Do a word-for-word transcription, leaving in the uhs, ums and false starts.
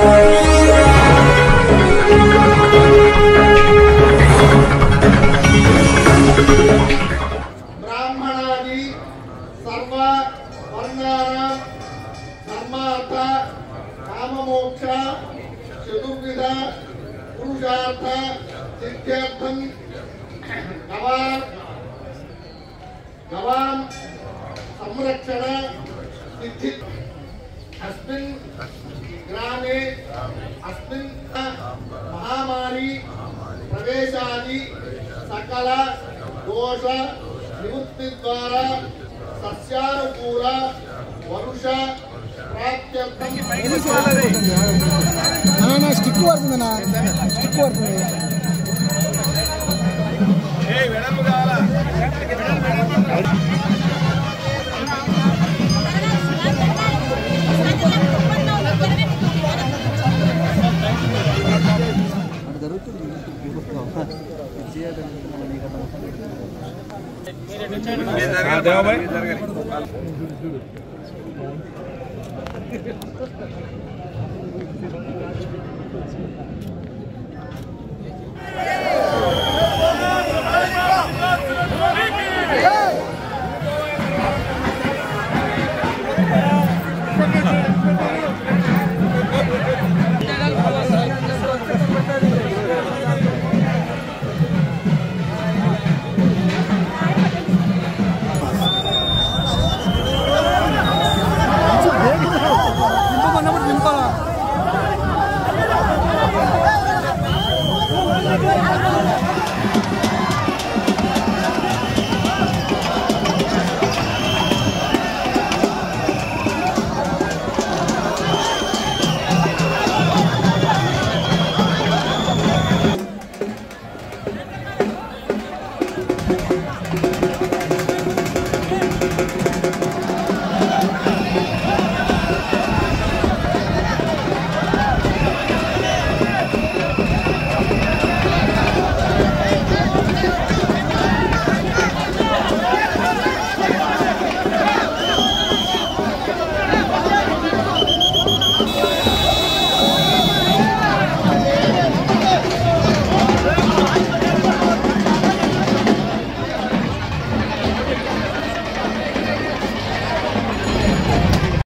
ब्राह्मणादि सर्व वर्णानां धर्मार्थ काममोक्ष चतुर्विध पुरुषार्थ सिद्ध्यर्थं गवां गवां संरक्षण सिद्धि अस्मिन् ग्रामे अस्मिन् महामारी प्रवेशादि सकल दोष निवृत्ति द्वारा सस्यानुकूल वरुष प्राप्त्यर्थं అన్న స్టిక్ పడుతుందన్నా స్టిక్ పడుతుంది ఏ వెడల్పు కావాలా దేవా భాయ్